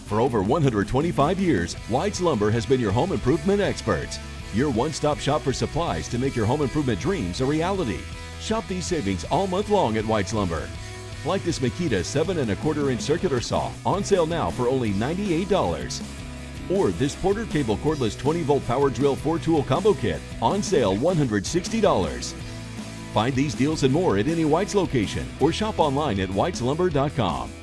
For over 125 years, White's Lumber has been your home improvement experts. Your one-stop shop for supplies to make your home improvement dreams a reality. Shop these savings all month long at White's Lumber. Like this Makita 7 1/4 inch circular saw, on sale now for only $98. Or this Porter Cable cordless 20-volt power drill 4-tool combo kit, on sale $160. Find these deals and more at any White's location or shop online at whiteslumber.com.